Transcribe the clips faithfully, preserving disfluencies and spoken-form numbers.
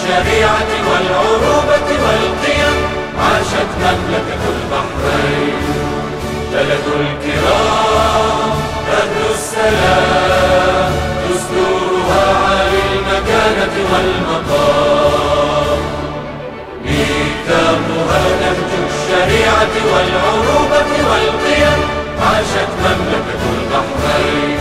الشريعة والعروبة والقيم، عاشت مملكة البحرين. بلد الكرام أهل السلام، دستورها عالي المكانة والمقام، ميثاقها نهج الشريعة والعروبة والقيم، عاشت مملكة البحرين.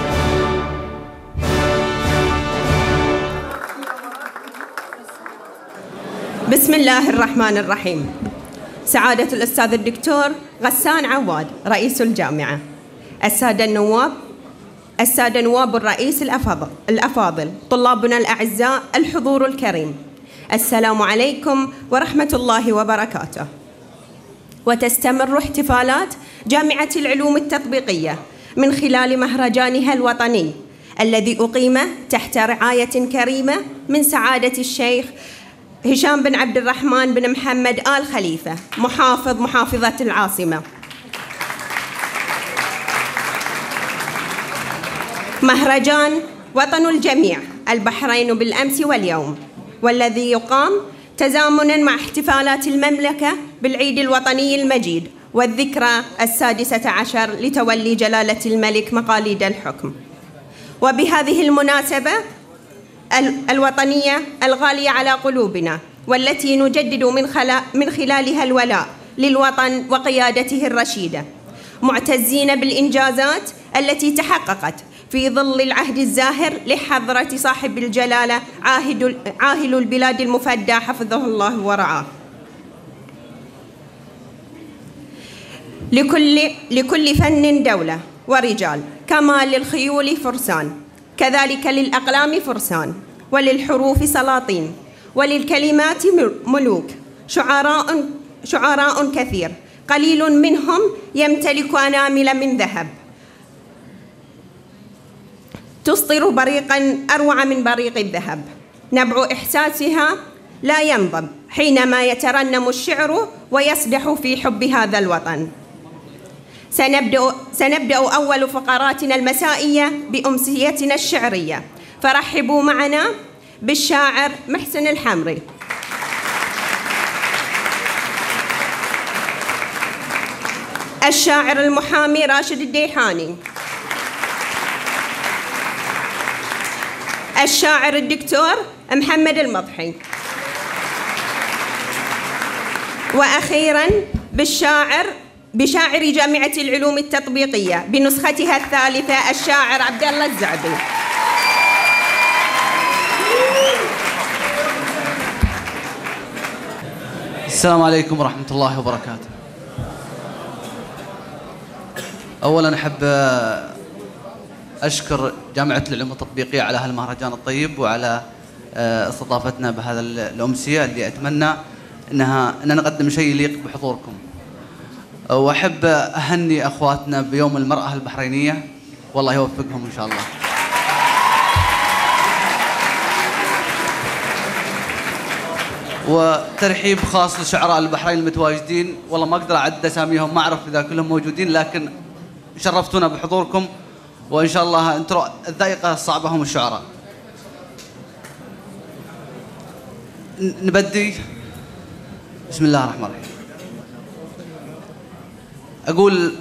بسم الله الرحمن الرحيم. سعادة الأستاذ الدكتور غسان عواد رئيس الجامعة، السادة النواب، السادة نواب الرئيس الأفاضل, الأفاضل طلابنا الأعزاء، الحضور الكريم، السلام عليكم ورحمة الله وبركاته. وتستمر احتفالات جامعة العلوم التطبيقية من خلال مهرجانها الوطني الذي أقيم تحت رعاية كريمة من سعادة الشيخ هشام بن عبد الرحمن بن محمد آل خليفة محافظ محافظة العاصمة. مهرجان وطن الجميع البحرين بالأمس واليوم، والذي يقام تزامناً مع احتفالات المملكة بالعيد الوطني المجيد والذكرى السادسة عشر لتولي جلالة الملك مقاليد الحكم. وبهذه المناسبة الوطنية الغالية على قلوبنا، والتي نجدد من, من خلالها الولاء للوطن وقيادته الرشيدة، معتزين بالإنجازات التي تحققت في ظل العهد الزاهر لحضرة صاحب الجلالة عاهد عاهل البلاد المفدى حفظه الله ورعاه. لكل, لكل فن دولة ورجال، كما للخيول فرسان، كذلك للأقلام فرسان، وللحروف سلاطين، وللكلمات ملوك، شعراء شعراء كثير، قليل منهم يمتلك أنامل من ذهب تسطر بريقاً أروع من بريق الذهب. نبع إحساسها لا ينضب حينما يترنم الشعر ويسبح في حب هذا الوطن. سنبدأ, سنبدأ أول فقراتنا المسائية بأمسيتنا الشعرية، فرحبوا معنا بالشاعر محسن الحمري. الشاعر المحامي راشد الديحاني. الشاعر الدكتور محمد المضحي. وأخيراً بالشاعر بشاعر جامعة العلوم التطبيقية بنسختها الثالثة، الشاعر عبد الله الزعبي. السلام عليكم ورحمة الله وبركاته. أولاً أحب أشكر جامعة العلوم التطبيقية على هالمهرجان الطيب وعلى استضافتنا بهذا الأمسية اللي أتمنى أنها أن نقدم شيء يليق بحضوركم. وأحب أهني أخواتنا بيوم المرأة البحرينية، والله يوفقهم إن شاء الله. وترحيب خاص لشعراء البحرين المتواجدين، والله ما أقدر أعد أساميهم، ما أعرف إذا كلهم موجودين، لكن شرفتونا بحضوركم، وإن شاء الله أنتم الذائقة الصعبة هم الشعراء. نبدي. بسم الله الرحمن الرحيم. أقول: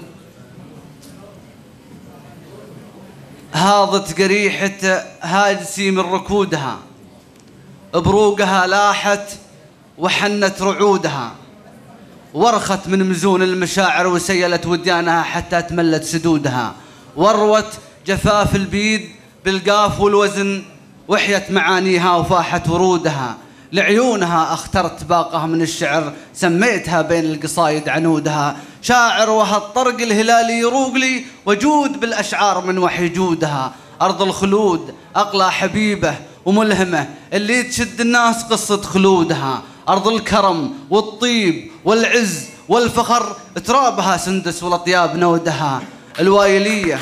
هاضت قريحة هاجسي من ركودها، بروقها لاحت وحنت رعودها، ورخت من مزون المشاعر وسيلت وديانها حتى تملت سدودها، وروت جفاف البيد بالقاف والوزن، وحيت معانيها وفاحت ورودها، لعيونها اخترت باقة من الشعر، سميتها بين القصايد عنودها، شاعر وهالطرق الهلالي يروق لي، وجود بالأشعار من وحي جودها، أرض الخلود أقلى حبيبة وملهمة اللي تشد الناس قصة خلودها، أرض الكرم والطيب والعز والفخر ترابها سندس والأطياب نودها، الوايلية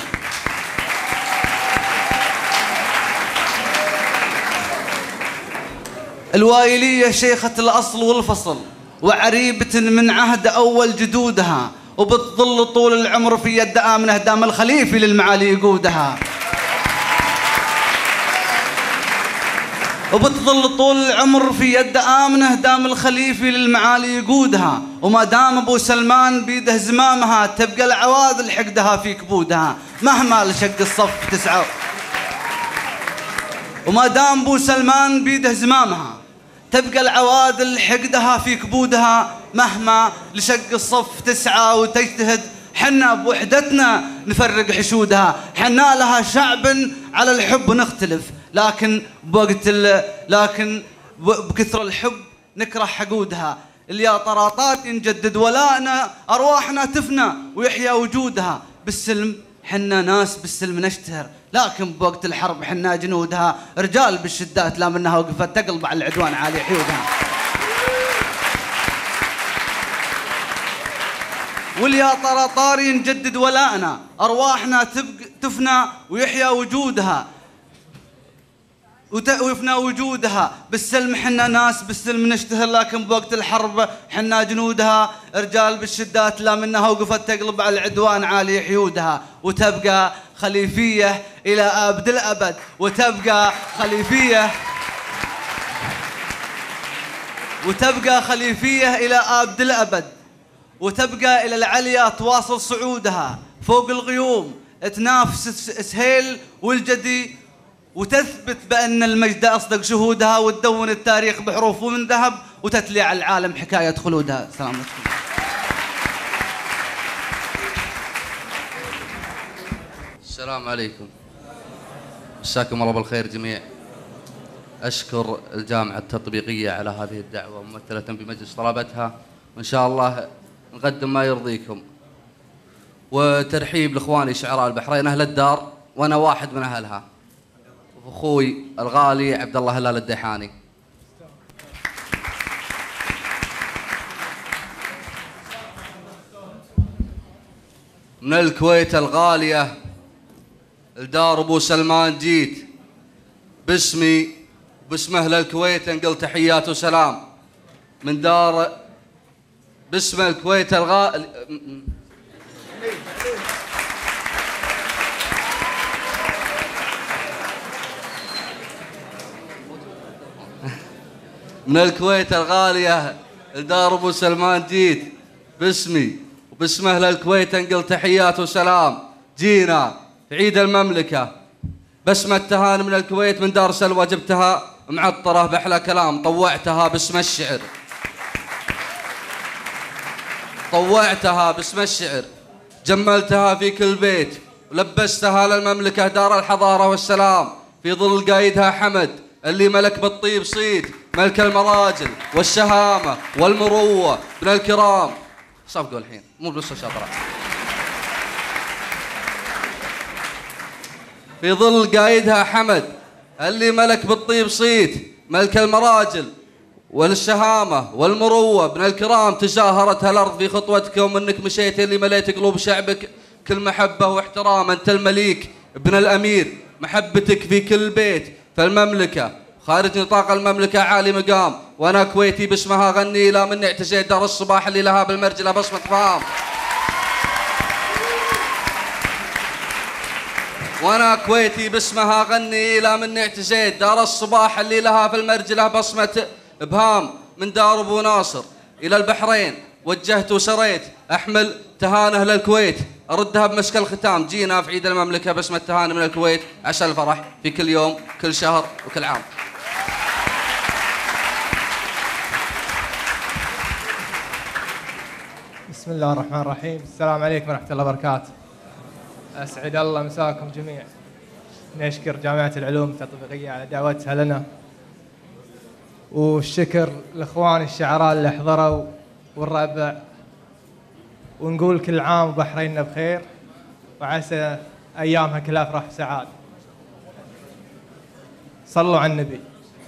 الوايلية شيخة الأصل والفصل، وعريبة من عهد أول جدودها، وبتظل طول العمر في يد آمنة دام الخليفي للمعالي يقودها. وبتظل طول العمر في يد آمنة دام الخليفي للمعالي يقودها، وما دام أبو سلمان بيده زمامها تبقى العواذل حقدها في كبودها مهما لشق الصف تسعى. وما دام أبو سلمان بيده زمامها تبقى العواذل حقدها في كبودها مهما لشق الصف تسعى وتجتهد. حنا بوحدتنا نفرق حشودها، حنا لها شعب على الحب نختلف، لكن بوقت لكن بكثر الحب نكره حقودها. اللي طراطات نجدد ولائنا، أرواحنا تفنى ويحيا وجودها. بالسلم حنا ناس بالسلم نشتهر، لكن بوقت الحرب حنا جنودها. رجال بالشدات لا منها وقفت تقلب على العدوان عالي حيودها. واليا طراطاري نجدد ولائنا، أرواحنا تفنى ويحيا وجودها ويفنى وجودها. بالسلم حنا ناس بالسلم نشتهر، لكن بوقت الحرب حنا جنودها. رجال بالشدات لا منها وقفت تقلب على العدوان عالي حيودها. وتبقى خليفية إلى أبد الأبد، وتبقى خليفية وتبقى خليفية إلى أبد الأبد، وتبقى إلى العليا تواصل صعودها. فوق الغيوم تنافس سهيل والجدي، وتثبت بأن المجد أصدق شهودها. وتدون التاريخ بحروف من ذهب، وتتلي على العالم حكاية خلودها. السلام عليكم. السلام عليكم، مساكم الله بالخير جميع. أشكر الجامعة التطبيقية على هذه الدعوة ممثلة بمجلس طلبتها، وإن شاء الله نقدم ما يرضيكم. وترحيب لإخواني شعراء البحرين أهل الدار، وأنا واحد من أهلها، أخوي الغالي عبد الله هلال الديحاني. من الكويت الغالية الدار أبو سلمان جيت، باسمي باسم أهل الكويت نقل تحيات وسلام. من دار باسم الكويت الغالي من الكويت الغالية الدار أبو سلمان جيت، باسمي وباسم أهل الكويت نقل تحيات وسلام. جينا في عيد المملكة بسمة تهاني من الكويت، من دار سلوى جبتها معطرة بأحلى كلام. طوعتها باسم الشعر، طوعتها باسم الشعر، جملتها في كل بيت، ولبستها للمملكة دار الحضارة والسلام. في ظل قايدها حمد اللي ملك بالطيب صيد، ملك المراجل والشهامة والمروة من الكرام. صفقوا الحين مو بنص شاطرة. في ظل قايدها حمد اللي ملك بالطيب صيد، ملك المراجل والشهامة والمروة من الكرام. تجاهرتها الأرض في خطوتكم، إنك مشيت اللي مليت قلوب شعبك كل محبة واحترام. أنت المليك ابن الأمير، محبتك في كل بيت فالمملكة خارج نطاق المملكة عالي مقام. وأنا كويتي باسمها غني، لا مني اعتزيت دار الصباح اللي لها بالمرجلة بصمة فام. وأنا كويتي باسمها غني، لا مني اعتزيت دار الصباح اللي لها في المرجلة بصمة إبهام. من دار أبو ناصر إلى البحرين وجهت وسريت، أحمل تهاني أهل الكويت أردها بمسك الختام. جينا في عيد المملكة باسم التهاني من الكويت، عسى الفرح في كل يوم كل شهر وكل عام. بسم الله الرحمن الرحيم. السلام عليكم ورحمة الله وبركاته. أسعد الله مساكم جميع. نشكر جامعة العلوم التطبيقية على دعوتها لنا، والشكر لإخواني الشعراء اللي حضروا والربع، ونقول كل عام وبحريننا بخير، وعسى أيامها كلها أفراح وسعادة. صلوا على النبي.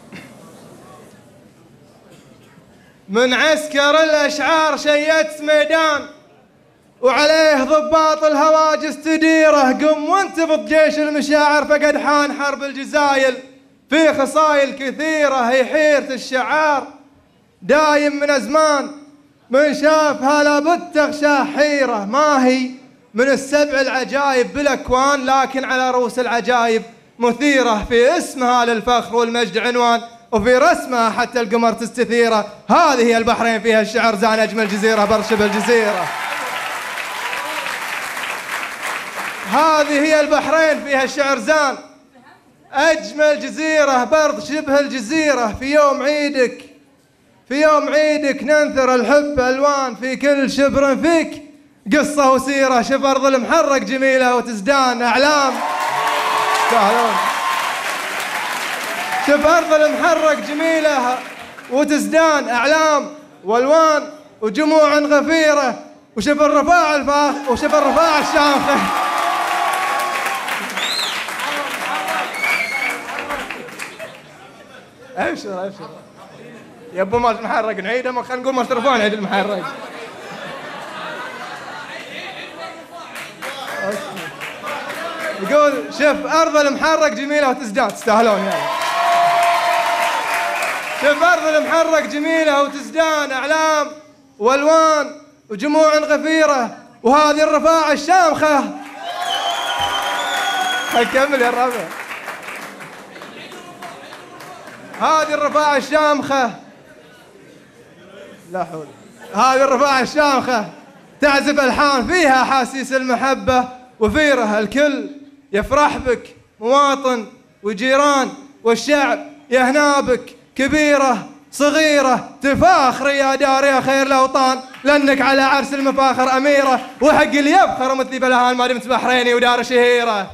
من عسكر الأشعار شيت ميدان، وعليه ضباط الهواجس تديره. قم وانتفض جيش المشاعر، فقد حان حرب الجزايل في خصايل كثيرة. هي حيرة الشعار دايم من أزمان، من شافها لابد تغشى حيرة. ما هي من السبع العجائب بالأكوان، لكن على رؤوس العجائب مثيرة. في اسمها للفخر والمجد عنوان، وفي رسمها حتى القمر تستثيره. هذه هي البحرين فيها الشعر زان أجمل جزيرة بر شبه الجزيرة. هذه هي البحرين فيها الشعر زان أجمل جزيرة برد شبه الجزيرة. في يوم عيدك في يوم عيدك ننثر الحب ألوان، في كل شبر فيك قصة وسيرة. شوف أرض المحرق جميلة وتزدان أعلام. تعالون شوف أرض المحرق جميلة وتزدان أعلام والوان وجموع غفيرة. وشوف الرفاع الفاخ وشوف الرفاع الشامخة. ابشر ابشر يا ابو ماش محرق نعيده، ما خلينا نقول ما ترفعون عيد المحرق. يقول شوف ارض المحرق جميله وتزدان. تستاهلون يلا. شوف ارض المحرق جميله وتزدان اعلام والوان وجموع غفيره. وهذه الرفاعه الشامخه. كمل يا الربع. هذه الرفاعة الشامخة. لا حول. هذه الرفاعة الشامخة تعزف ألحان فيها أحاسيس المحبة وفيرة. الكل يفرح بك مواطن وجيران، والشعب يهنا بك كبيرة صغيرة. تفاخري يا دار يا خير الأوطان، لأنك على عرس المفاخر أميرة. وحق اللي يفخر مثلي بلهان ما دمت بحريني ودار شهيرة.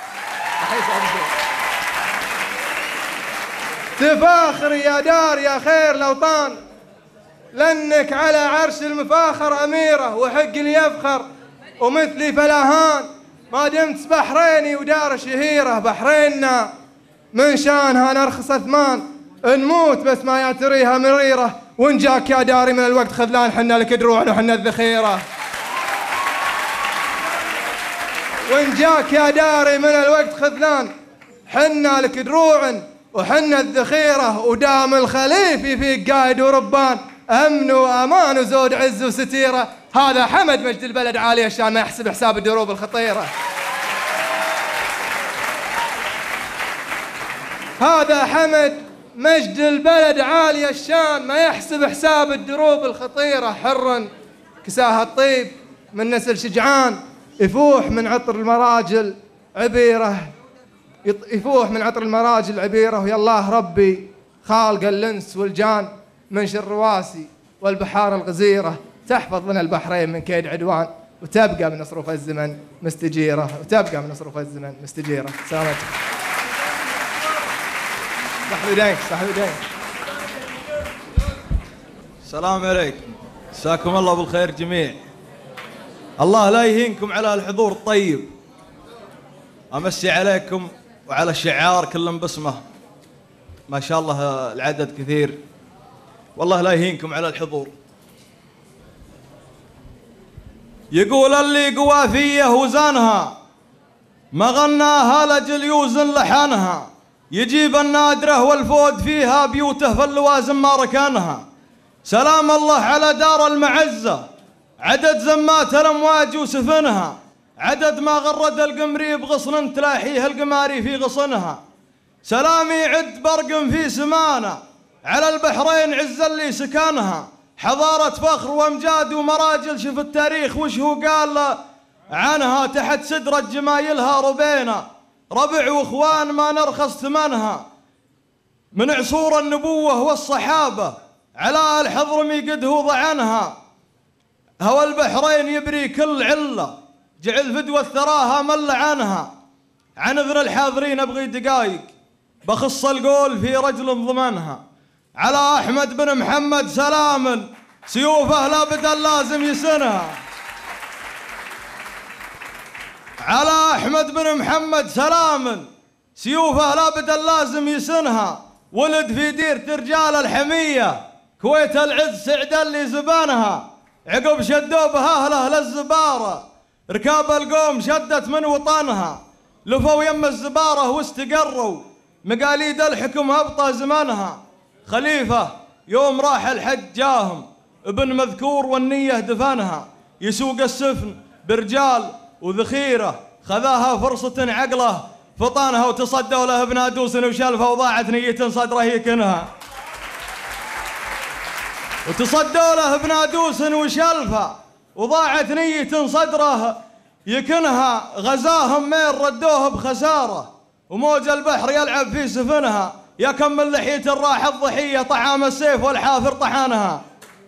تفاخري يا دار يا خير الأوطان، لأنك على عرش المفاخر أميرة. وحق اللي يفخر ومثلي فلاهان ما دمت بحريني ودار شهيرة. بحريننا من شانها نرخص أثمان، نموت بس ما يعتريها مريرة. وإن جاك يا داري من الوقت خذلان، حنا لك دروعنا وحنا الذخيرة. وإن جاك يا داري من الوقت خذلان، حنا لك دروع وحنا الذخيرة. ودام الخليفي فيك قايد وربان، أمن وأمان وزود عز وستيرة. هذا حمد مجد البلد عالي الشان، ما يحسب حساب الدروب الخطيرة. هذا حمد مجد البلد عالي الشان، ما يحسب حساب الدروب الخطيرة. حرا كساها الطيب من نسل شجعان، يفوح من عطر المراجل عبيرة. يفوح من عطر المراجل عبيرة. ويا الله ربي خالق الانس والجان من شر رواسي والبحار الغزيرة. تحفظ لنا البحرين من كيد عدوان، وتبقى من صروف الزمن مستجيرة. وتبقى من صروف الزمن مستجيرة. سلامتك. صح يديك صح يديك. السلام عليكم، مساكم الله بالخير جميع. الله لا يهينكم على الحضور الطيب. امسي عليكم وعلى الشعار كلهم باسمه، ما شاء الله العدد كثير. والله لا يهينكم على الحضور. يقول اللي قوافيه وزانها، ما غناها لجل يوزن لحنها. يجيب النادره والفود فيها، بيوته في اللوازم ما ركانها. سلام الله على دار المعزه، عدد زمات الامواج وسفنها. عدد ما غرد القمري بغصن تلاحيه القماري في غصنها. سلامي عد برق في سمانه، على البحرين عز اللي سكانها. حضارة فخر وامجاد ومراجل، شوف التاريخ وش هو قال عنها. تحت سدرة جمايلها ربينا، ربع واخوان ما نرخص ثمنها. من عصور النبوة والصحابة، على الحضرمي قد هو ضعنها. هوى البحرين يبري كل علة، جعل فدوة ثراها مل عنها. عن اذن الحاضرين ابغي دقايق، بخص القول في رجل ضمنها. على احمد بن محمد سلام، سيوفه لابد لازم يسنها. على احمد بن محمد سلام، سيوفه لابد لازم يسنها. ولد في ديرة رجال الحمية، كويت العز سعد اللي زبانها. عقب شدوا بها اهله للزباره، ركاب القوم شدت من وطنها. لفوا يم الزباره واستقروا، مقاليد الحكم هبطه زمنها. خليفه يوم راح الحج جاهم، ابن مذكور والنيه دفنها. يسوق السفن برجال وذخيره، خذاها فرصه عقله فطانها وتصدوا له بنادوس وشلفه وضاعت نية صدره يكنها، وتصدوا له بنادوس وشلفه وضاعت نية صدره يكنها. غزاهم مين ردوه بخسارة وموج البحر يلعب في سفنها. يا كم من لحية راح الضحية طعام السيف والحافر طحانها.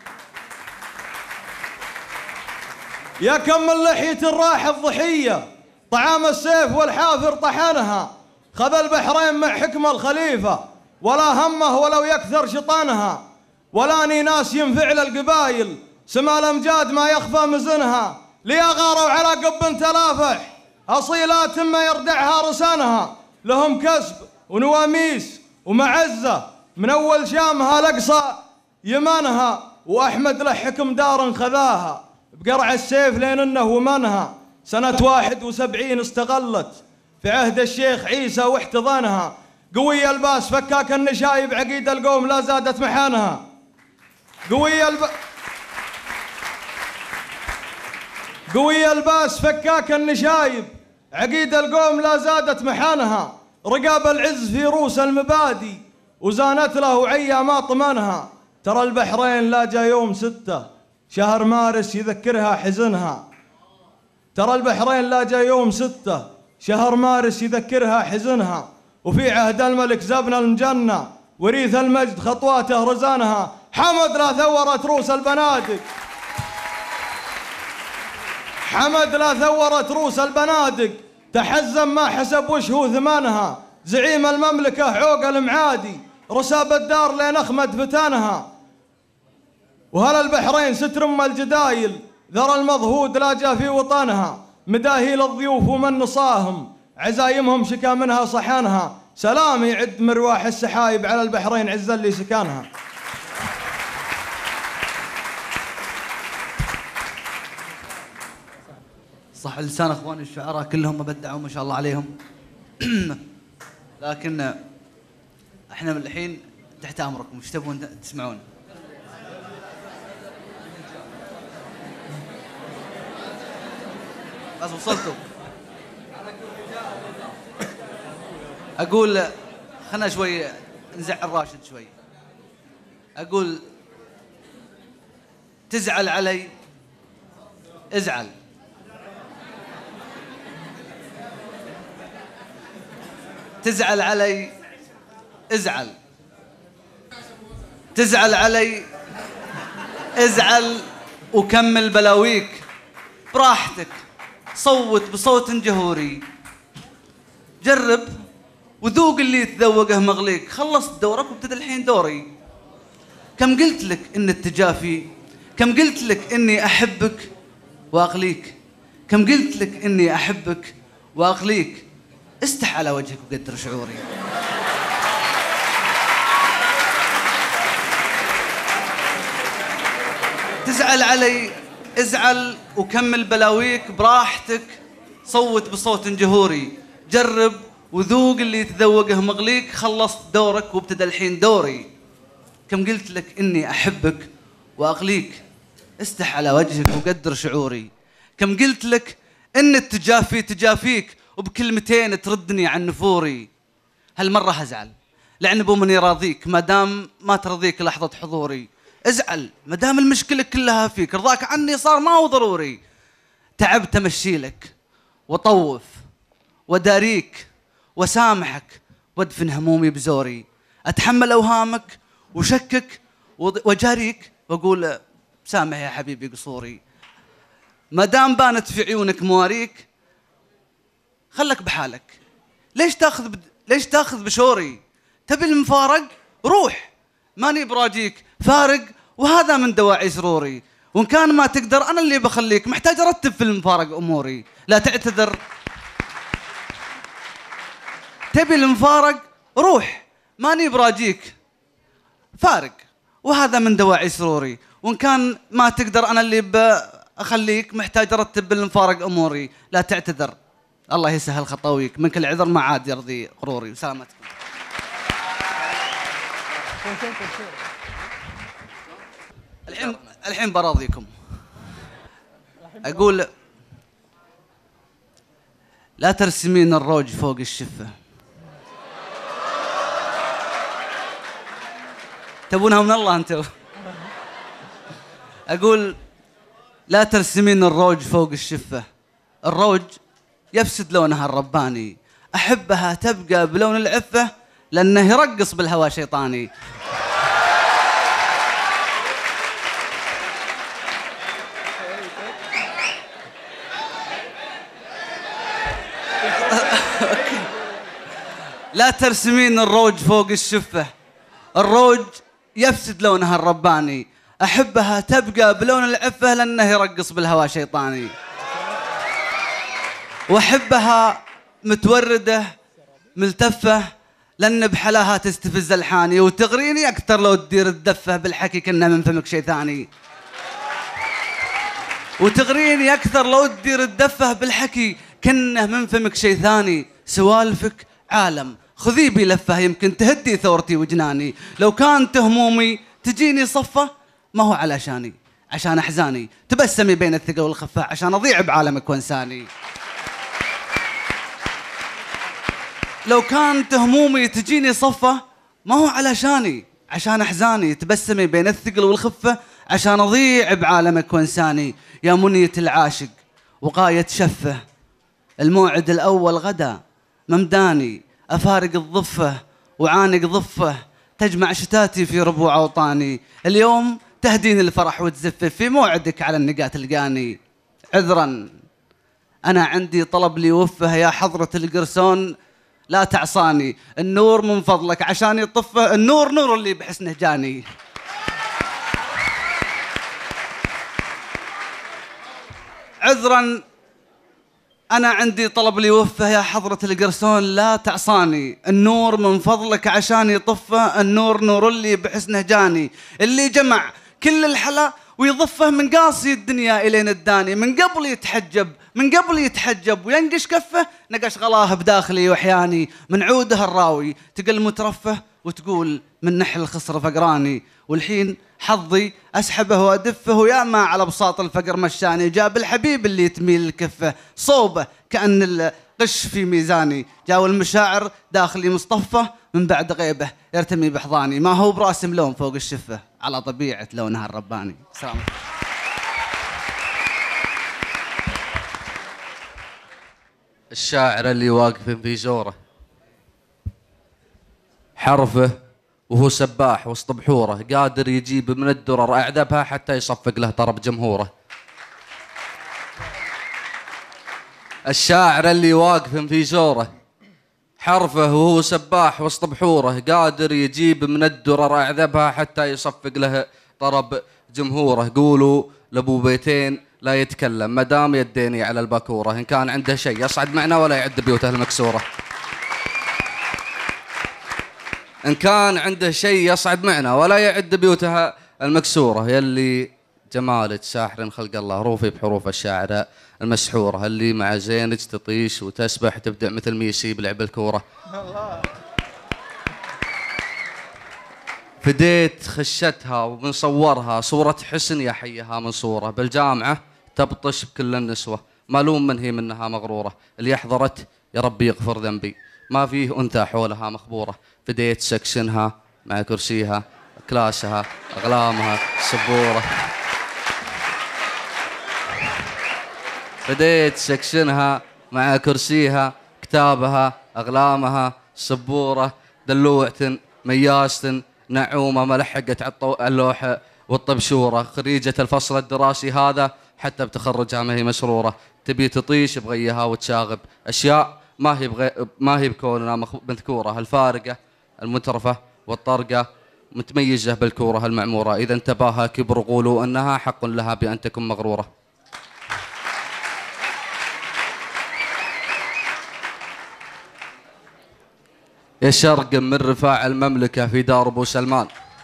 يا كم من لحية راح الضحية طعام السيف والحافر طحنها. خذ البحرين مع حكم الخليفة ولا همه ولو يكثر شطانها. ولاني ناس ينفعل القبايل سما الامجاد ما يخفى مزنها. لي غاروا على قب تلافح اصيلات ما يردعها رسانها. لهم كسب ونواميس ومعزة من اول شامها لاقصى يمانها. واحمد له حكم دار خذاها بقرع السيف لين انه ومنها. سنة واحد وسبعين استغلت في عهد الشيخ عيسى واحتضانها. قوي الباس فكاك النشايب عقيد القوم لا زادت محانها. قوي الب... قوي الباس فكاك النشايب عقيد القوم لا زادت محانها. رقاب العز في روس المبادي وزانت له عيا ما طمنها. ترى البحرين لا جا يوم ستة شهر مارس يذكرها حزنها. ترى البحرين لا جا يوم ستة شهر مارس يذكرها حزنها. وفي عهد الملك زبنا المجنة وريث المجد خطواته رزانها. حمد لا ثورت روس البنادق حمد لا ثورت روس البنادق تحزم ما حسب وشه ثمانها. زعيم المملكة عوق المعادي رساب الدار لين أخمد فتانها. وهل البحرين ستر ام الجدايل ذرى المضهود لا جا في وطنها. مداهيل الضيوف ومن نصاهم عزايمهم شكا منها صحانها. سلام يعد مرواح السحايب على البحرين عز اللي سكانها. صح لسان اخواني الشعراء كلهم بدعوا ما شاء الله عليهم. لكن احنا من الحين تحت امركم، ايش تبون تسمعون؟ بس وصلتوا. اقول خلنا شوي نزعل راشد شوي. اقول تزعل علي ازعل، تزعل علي ازعل، تزعل علي ازعل وكمل بلاويك براحتك. صوت بصوت جهوري، جرب وذوق اللي يتذوقه مغليك. خلصت دورك وابتدى الحين دوري. كم قلت لك ان التجافي، كم قلت لك اني احبك واقليك، كم قلت لك اني احبك واقليك. استح على وجهك وقدر شعوري. تزعل علي ازعل وكمل بلاويك براحتك. صوت بصوت جهوري، جرب وذوق اللي يتذوقه مغليك. خلصت دورك وابتدى الحين دوري. كم قلت لك اني احبك واقليك، استح على وجهك وقدر شعوري. كم قلت لك ان التجافي تجافيك وبكلمتين تردني عن نفوري. هالمرة هزعل لعن ابو من يراضيك ما دام ما ترضيك لحظة حضوري. ازعل ما دام المشكلة كلها فيك، رضاك عني صار ما هو ضروري. تعبت امشي لك وطوف وداريك وسامحك وادفن همومي بزوري. اتحمل اوهامك وشكك وجاريك واقول سامح يا حبيبي قصوري. ما دام بانت في عيونك مواريك خلك بحالك. ليش تاخذ بد... ليش تاخذ بشوري؟ تبي المفارق؟ روح ماني براجيك فارق، وهذا من دواعي سروري. وان كان ما تقدر انا اللي بخليك، محتاج ارتب في المفارق اموري. لا تعتذر. تبي المفارق؟ روح ماني براجيك فارق، وهذا من دواعي سروري. وان كان ما تقدر انا اللي بخليك، محتاج ارتب بالمفارق اموري. لا تعتذر، الله يسهل خطاويك، منك العذر ما عاد يرضي قروري. وسلامتكم. الحين الحين براضيكم. اقول لا ترسمين الروج فوق الشفة. تبونها من الله أنتوا. أقول لا ترسمين الروج فوق الشفة، الروج يفسد لونها الرباني، أحبها تبقى بلون العفة لأنه يرقص بالهوى شيطاني. لا ترسمين الروج فوق الشفة، الروج يفسد لونها الرباني، أحبها تبقى بلون العفة لأنه يرقص بالهوى شيطاني. وأحبها متوردة ملتفة لأن بحلاها تستفز الحاني، وتغريني أكثر لو تدير الدفة بالحكي كنا من فمك شي ثاني. وتغريني أكثر لو تدير الدفة بالحكي كنا من فمك شي ثاني. سوالفك عالم خذي بي لفة يمكن تهدي ثورتي وجناني، لو كانت همومي تجيني صفة ما هو علشاني، عشان أحزاني تبسمي بين الثقل والخفة عشان أضيع بعالمك وانساني. لو كانت همومي تجيني صفة ما هو علشاني، عشان أحزاني تبسمي بين الثقل والخفة عشان أضيع بعالمك وانساني. يا منية العاشق وقاية شفة، الموعد الأول غدا ممداني، أفارق الضفة وعانق ضفة، تجمع شتاتي في ربوع أوطاني. اليوم تهديني الفرح وتزفف في موعدك على النقاة تلقاني. عذرا أنا عندي طلب لي وفه يا حضرة القرسون، لا تعصاني النور من فضلك عشان يطفه، النور نور اللي بحسنه جاني. عذرا أنا عندي طلب لي وفه يا حضرة القرسون، لا تعصاني النور من فضلك عشان يطفه، النور نور اللي بحسنه جاني. اللي جمع كل الحلا ويضفه من قاصي الدنيا إلين الداني، من قبل يتحجب من قبل يتحجب وينقش كفه، نقش غلاه بداخلي وحياني. من عوده الراوي تقل مترفه وتقول من نحل الخصر فقراني. والحين حظي أسحبه وأدفه يا ما على بساط الفقر مشاني. جاب الحبيب اللي تميل الكفة صوبه كأن القش في ميزاني. جاو المشاعر داخلي مصطفى من بعد غيبه يرتمي بحضاني. ما هو براسم لون فوق الشفة على طبيعة لونها الرباني. سلام. الشاعر اللي واقف في زوره، حرفه وهو سباح وسط بحوره، قادر يجيب من الدرر أعذبها حتى يصفق له طرب جمهوره. الشاعر اللي واقف في زوره، حرفه وهو سباح وسط بحوره، قادر يجيب من الدرر أعذبها حتى يصفق له طرب جمهوره. قولوا لابو بيتين لا يتكلم مدام يديني على الباكوره، إن كان عنده شيء يصعد معنا ولا يعد بيوته المكسوره. إن كان عنده شيء يصعد معنا ولا يعد بيوتها المكسورة. يلي جمالك ساحر خلق الله، روفي بحروف الشاعر المسحورة، اللي مع زينك تطيش وتسبح تبدع مثل ميسي بلعب الكورة. فديت خشتها وبنصورها صورة حسن يا حيها من صورة، بالجامعة تبطش بكل النسوة، مالوم من هي منها مغرورة. اللي أحضرت يا ربي يغفر ذنبي، ما فيه أنثى حولها مخبورة. فديت سكشنها مع كرسيها، كلاسها، أقلامها، سبورة. فديت سكشنها مع كرسيها، كتابها، أقلامها، سبورة. دلوعة مياست نعومة ملحقت على اللوحة والطبشورة. خريجة الفصل الدراسي هذا حتى بتخرجها ما هي مسرورة. تبي تطيش بغيها وتشاغب أشياء ما هي بغي... ما هي بكوننا مذكورة. الفارقة المترفة والطرقة متميزة بالكورة المعمورة. إذا انتباها كبر قولوا أنها حق لها بأن تكون مغرورة. يا شرق من رفاع المملكة في دار أبو سلمان،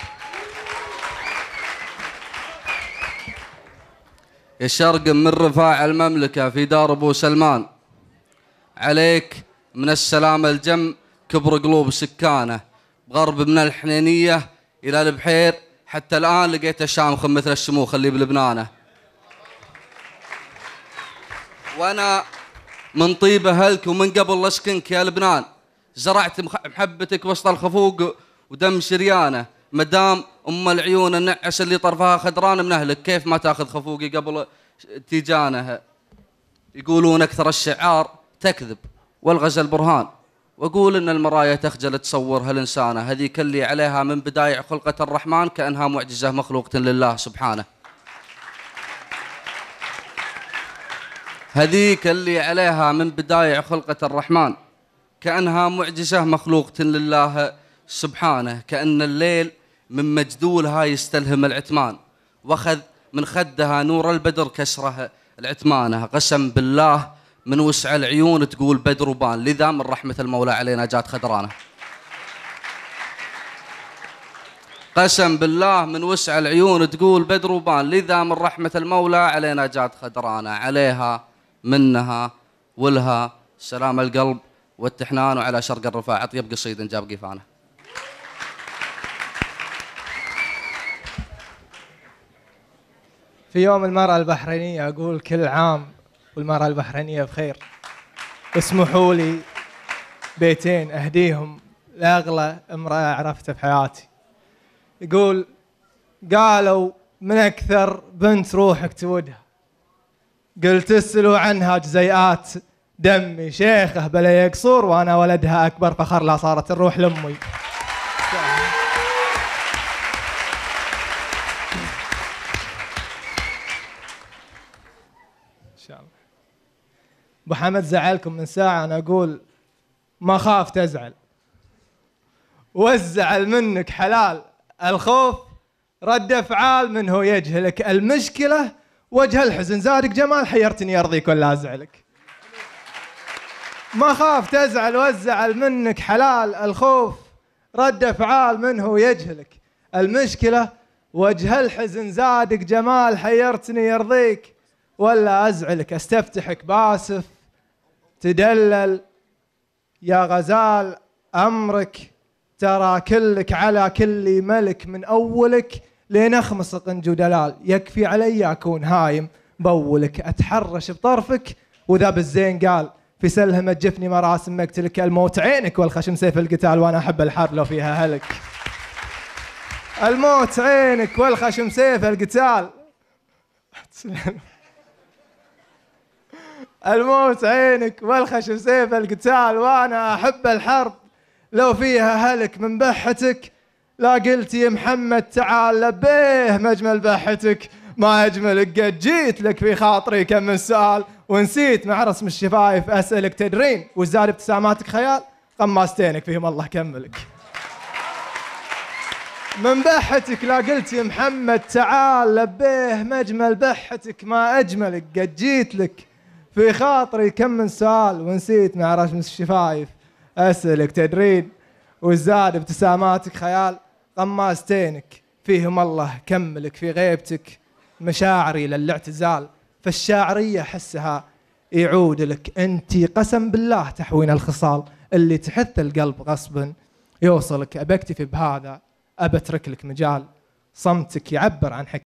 يا شرق من رفاع المملكة في دار أبو سلمان، عليك من السلام الجم كبر قلوب سكانه. بغرب من الحنينية إلى البحير حتى الآن لقيت شامخ مثل الشموخ اللي بلبنانه. وأنا من طيب أهلك ومن قبل لشكنك يا لبنان، زرعت محبتك وسط الخفوق ودم شريانه، مدام أم العيون النعس اللي طرفها خضران من أهلك، كيف ما تاخذ خفوقي قبل تيجانه؟ يقولون أكثر الشعار تكذب والغزل برهان، وأقول إن المرايا تخجل تصورها الإنسانة، هذيك اللي عليها من بدايع خلقة الرحمن كأنها معجزة مخلوقة لله سبحانه. هذيك اللي عليها من بدايع خلقة الرحمن كأنها معجزة مخلوقة لله سبحانه، كأن الليل من مجدولها يستلهم العتمان، واخذ من خدها نور البدر كسره العتمانه، قسم بالله من وسع العيون تقول بدر وبان، لذا من رحمة المولى علينا جات خدرانه. قسم بالله من وسع العيون تقول بدر وبان، لذا من رحمة المولى علينا جات خدرانه، عليها منها ولها سلام القلب والتحنان، وعلى شرق الرفاع اطيب قصيد جاب قيفانه. في يوم المرأة البحرينية أقول كل عام والمرأة البحرينية بخير. اسمحوا لي بيتين أهديهم لأغلى امرأة عرفتها في حياتي. يقول قالوا من أكثر بنت روحك تودها، قلت اسألوا عنها جزيئات دمي، شيخه بلا يقصر وأنا ولدها أكبر فخر لا صارت الروح لأمي. أبو حمد زعلكم من ساعة، أنا أقول ما خاف تزعل، والزعل منك حلال، الخوف رد أفعال منه يجهلك، المشكلة وجه الحزن زادك جمال، حيرتني أرضيك ولا أزعلك. ما خاف تزعل والزعل منك حلال، الخوف رد أفعال منه يجهلك، المشكلة وجه الحزن زادك جمال، حيرتني يرضيك ولا أزعلك. أستفتحك باسف تدلل يا غزال أمرك، ترى كلك على كل ملك، من أولك لين أخمص قنج ودلال، يكفي علي أكون هايم بولك، أتحرش بطرفك وذا بالزين قال، في سلهمة جفني مراسم مقتلك، الموت عينك والخشم سيف القتال، وأنا أحب الحرب لو فيها هلك. الموت عينك والخشم سيف القتال، الموت عينك والخشم سيف القتال، وانا احب الحرب لو فيها هلك، من بحتك لا قلت يا محمد تعال لبيه مجمل بحتك، ما اجملك قد جيت لك في خاطري كم من سؤال، ونسيت مع رسم الشفايف اسالك تدرين، وزاد ابتساماتك خيال، قماستينك فيهم الله كملك. من بحتك لا قلت يا محمد تعال لبيه مجمل بحتك، ما اجملك قد جيت لك في خاطري كم من سؤال، ونسيت مع رسم الشفايف أسألك تدرين، وزاد ابتساماتك خيال، قماستينك فيهم الله كملك، في غيبتك مشاعري للاعتزال، فالشاعرية حسها يعود لك، انتي قسم بالله تحوين الخصال، اللي تحث القلب غصبا يوصلك، أبكتفي بهذا أبترك لك مجال، صمتك يعبر عن حكي